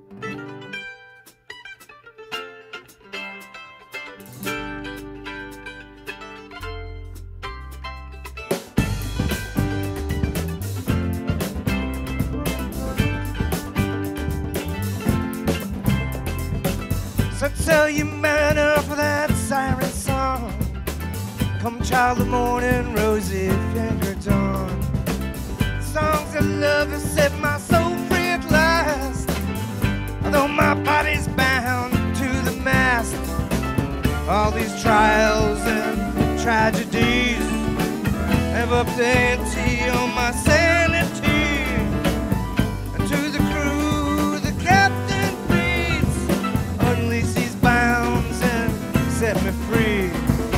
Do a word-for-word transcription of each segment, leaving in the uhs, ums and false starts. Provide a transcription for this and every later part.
So tell your manner for that siren song. Come child of morning, rosy finger dawn. Songs of love have set my soul free at last. Although my body's bound to the mast, all these trials and tragedies have upped the ante on my sanity. And to the crew, the captain breathes, unleash these bounds and set me free.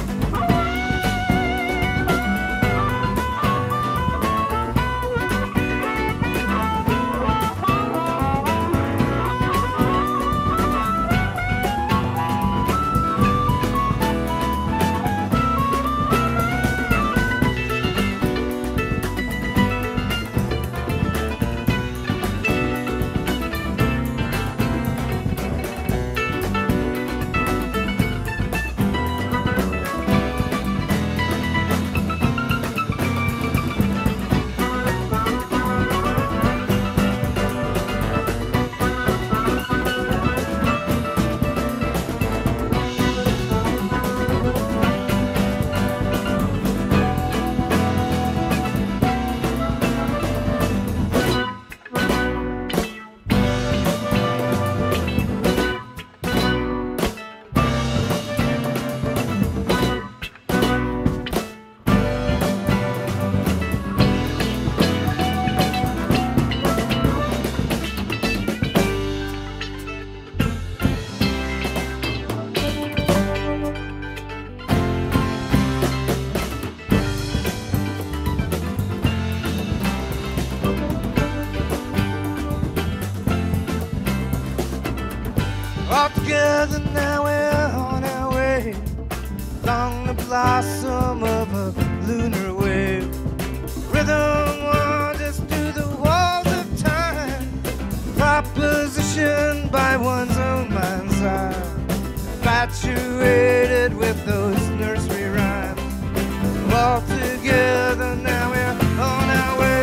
All together now we're on our way, along the blossom of a lunar wave. Rhythm wanders through the walls of time, propositioned by one's own mind's eye, infatuated with those nursery rhymes. All together now we're on our way.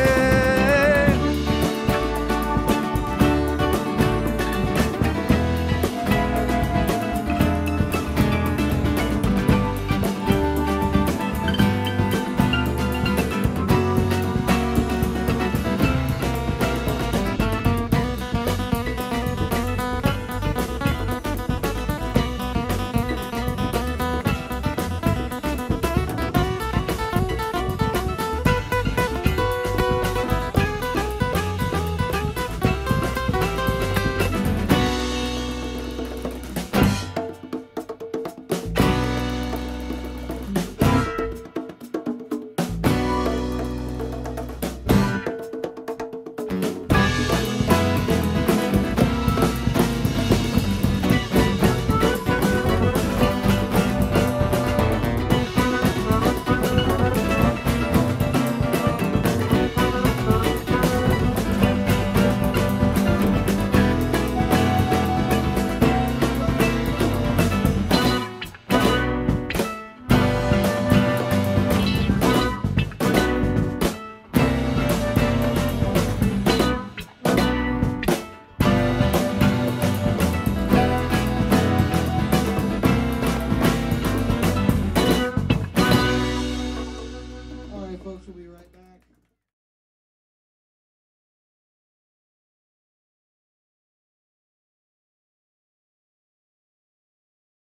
Folks, we'll be right back.